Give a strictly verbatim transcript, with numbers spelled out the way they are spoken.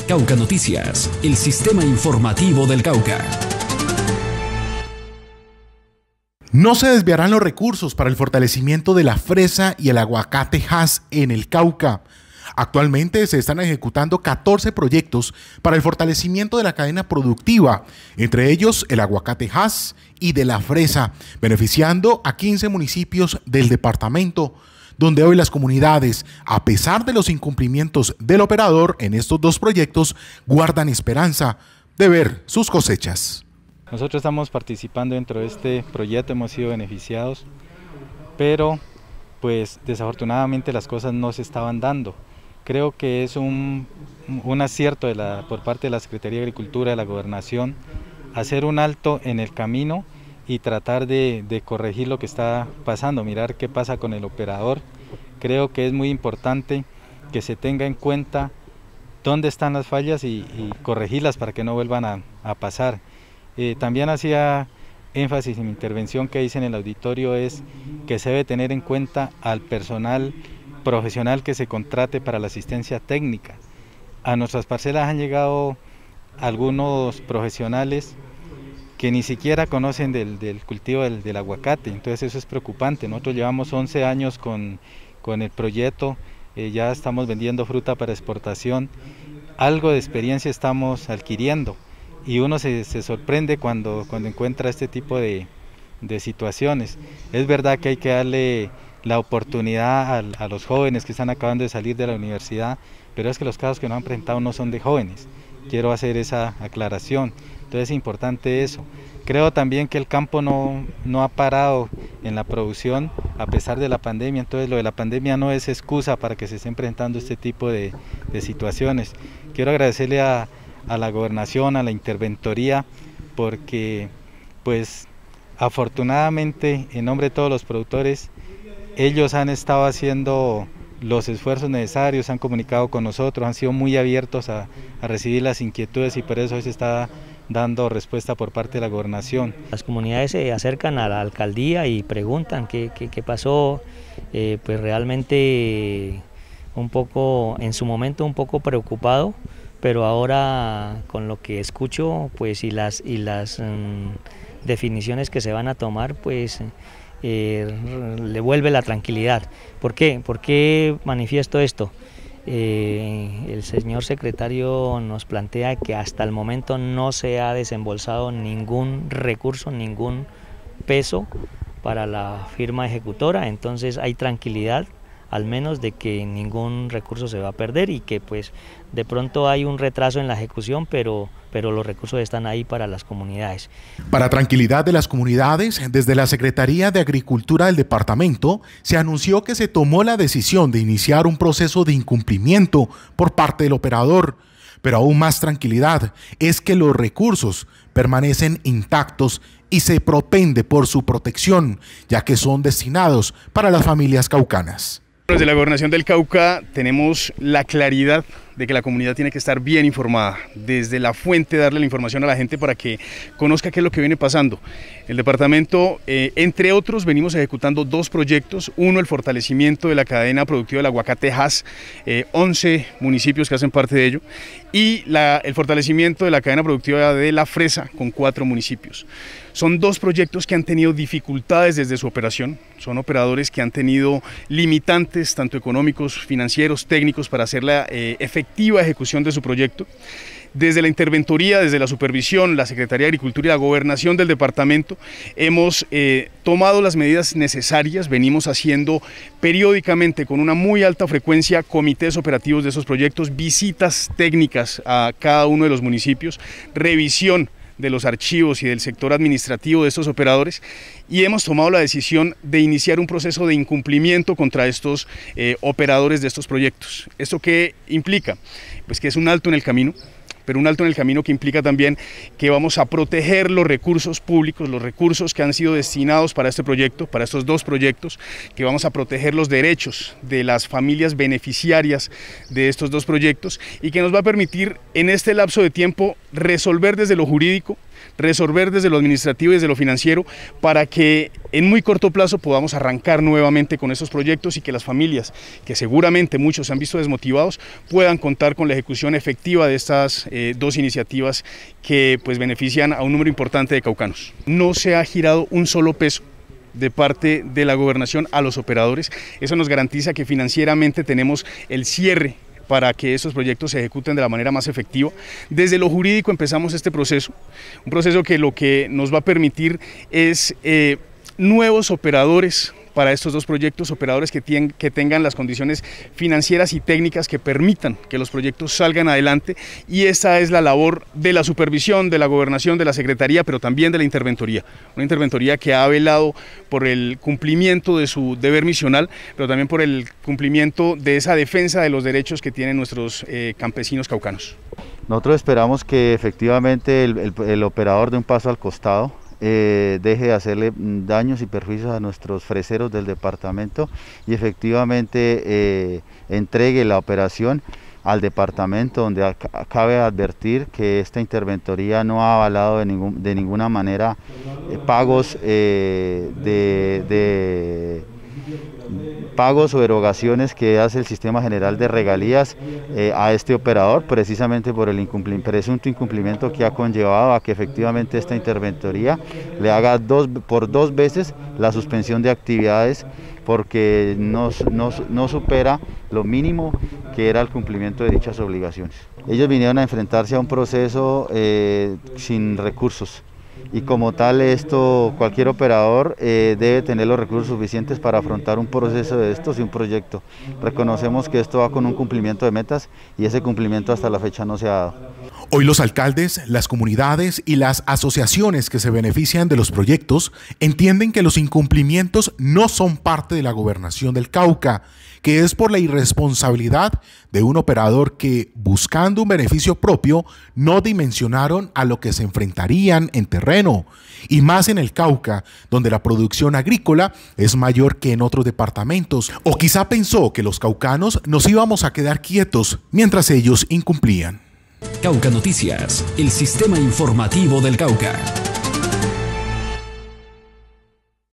Cauca Noticias, el sistema informativo del Cauca. No se desviarán los recursos para el fortalecimiento de la fresa y el aguacate Hass en el Cauca. Actualmente se están ejecutando catorce proyectos para el fortalecimiento de la cadena productiva, entre ellos el aguacate Hass y de la fresa, beneficiando a quince municipios del departamento, donde hoy las comunidades, a pesar de los incumplimientos del operador en estos dos proyectos, guardan esperanza de ver sus cosechas. Nosotros estamos participando dentro de este proyecto, hemos sido beneficiados, pero pues desafortunadamente las cosas no se estaban dando. Creo que es un, un acierto de la, por parte de la Secretaría de Agricultura, de la Gobernación, hacer un alto en el camino y tratar de, de corregir lo que está pasando, mirar qué pasa con el operador. Creo que es muy importante que se tenga en cuenta dónde están las fallas y, y corregirlas para que no vuelvan a, a pasar. Eh, también hacía énfasis en mi intervención que hice en el auditorio es que se debe tener en cuenta al personal profesional que se contrate para la asistencia técnica. A nuestras parcelas han llegado algunos profesionales que ni siquiera conocen del, del cultivo del, del aguacate, entonces eso es preocupante. Nosotros llevamos once años con, con el proyecto, eh, ya estamos vendiendo fruta para exportación, algo de experiencia estamos adquiriendo y uno se, se sorprende cuando, cuando encuentra este tipo de, de situaciones. Es verdad que hay que darle la oportunidad a, a los jóvenes que están acabando de salir de la universidad, pero es que los casos que nos han presentado no son de jóvenes. Quiero hacer esa aclaración, entonces es importante eso. Creo también que el campo no, no ha parado en la producción a pesar de la pandemia, entonces lo de la pandemia no es excusa para que se estén presentando este tipo de, de situaciones. Quiero agradecerle a, a la Gobernación, a la Interventoría, porque pues afortunadamente en nombre de todos los productores, ellos han estado haciendo los esfuerzos necesarios, han comunicado con nosotros, han sido muy abiertos a, a recibir las inquietudes y por eso hoy se está dando respuesta por parte de la Gobernación. Las comunidades se acercan a la alcaldía y preguntan qué, qué, qué pasó, eh, pues realmente un poco, en su momento un poco preocupado, pero ahora con lo que escucho pues y las, y las um, definiciones que se van a tomar pues Eh, le vuelve la tranquilidad. ¿Por qué? ¿Por qué manifiesto esto? Eh, el señor secretario nos plantea que hasta el momento no se ha desembolsado ningún recurso, ningún peso para la firma ejecutora, entonces hay tranquilidad al menos de que ningún recurso se va a perder y que pues de pronto hay un retraso en la ejecución, pero, pero los recursos están ahí para las comunidades. Para tranquilidad de las comunidades, desde la Secretaría de Agricultura del departamento se anunció que se tomó la decisión de iniciar un proceso de incumplimiento por parte del operador, pero aún más tranquilidad es que los recursos permanecen intactos y se propende por su protección, ya que son destinados para las familias caucanas. Desde la Gobernación del Cauca tenemos la claridad de que la comunidad tiene que estar bien informada, desde la fuente darle la información a la gente para que conozca qué es lo que viene pasando. El departamento, eh, entre otros, venimos ejecutando dos proyectos, uno el fortalecimiento de la cadena productiva del aguacate Hass, eh, once municipios que hacen parte de ello, y la, el fortalecimiento de la cadena productiva de la fresa con cuatro municipios. Son dos proyectos que han tenido dificultades desde su operación, son operadores que han tenido limitantes tanto económicos, financieros, técnicos para hacer la eh, efectiva ejecución de su proyecto. Desde la interventoría, desde la supervisión, la Secretaría de Agricultura y la Gobernación del departamento hemos eh, tomado las medidas necesarias, venimos haciendo periódicamente con una muy alta frecuencia comités operativos de esos proyectos, visitas técnicas a cada uno de los municipios, revisión de los archivos y del sector administrativo de estos operadores y hemos tomado la decisión de iniciar un proceso de incumplimiento contra estos eh, operadores de estos proyectos. ¿Esto qué implica? Pues que es un alto en el camino, pero un alto en el camino que implica también que vamos a proteger los recursos públicos, los recursos que han sido destinados para este proyecto, para estos dos proyectos, que vamos a proteger los derechos de las familias beneficiarias de estos dos proyectos y que nos va a permitir en este lapso de tiempo resolver desde lo jurídico resolver desde lo administrativo y desde lo financiero para que en muy corto plazo podamos arrancar nuevamente con estos proyectos y que las familias, que seguramente muchos se han visto desmotivados, puedan contar con la ejecución efectiva de estas eh, dos iniciativas que pues benefician a un número importante de caucanos. No se ha girado un solo peso de parte de la gobernación a los operadores. Eso nos garantiza que financieramente tenemos el cierre para que estos proyectos se ejecuten de la manera más efectiva. Desde lo jurídico empezamos este proceso, un proceso que lo que nos va a permitir es eh, nuevos operadores para estos dos proyectos, operadores que, tienen, que tengan las condiciones financieras y técnicas que permitan que los proyectos salgan adelante, y esta es la labor de la supervisión, de la gobernación, de la secretaría, pero también de la interventoría, una interventoría que ha velado por el cumplimiento de su deber misional, pero también por el cumplimiento de esa defensa de los derechos que tienen nuestros eh, campesinos caucanos. Nosotros esperamos que efectivamente el, el, el operador dé un paso al costado, Eh, deje de hacerle daños y perjuicios a nuestros freseros del departamento y efectivamente eh, entregue la operación al departamento, donde cabe advertir que esta interventoría no ha avalado de, ningún, de ninguna manera eh, pagos eh, de, de pagos o erogaciones que hace el Sistema General de Regalías eh, a este operador, precisamente por el incumplimiento, presunto incumplimiento que ha conllevado a que efectivamente esta interventoría le haga dos, por dos veces la suspensión de actividades, porque no, no, no supera lo mínimo que era el cumplimiento de dichas obligaciones. Ellos vinieron a enfrentarse a un proceso eh, sin recursos, y como tal esto cualquier operador eh, debe tener los recursos suficientes para afrontar un proceso de estos y un proyecto. Reconocemos que esto va con un cumplimiento de metas y ese cumplimiento hasta la fecha no se ha dado. Hoy los alcaldes, las comunidades y las asociaciones que se benefician de los proyectos entienden que los incumplimientos no son parte de la gobernación del Cauca, que es por la irresponsabilidad de un operador que, buscando un beneficio propio, no dimensionaron a lo que se enfrentarían en terreno, y más en el Cauca, donde la producción agrícola es mayor que en otros departamentos, o quizá pensó que los caucanos nos íbamos a quedar quietos mientras ellos incumplían. Cauca Noticias, el sistema informativo del Cauca.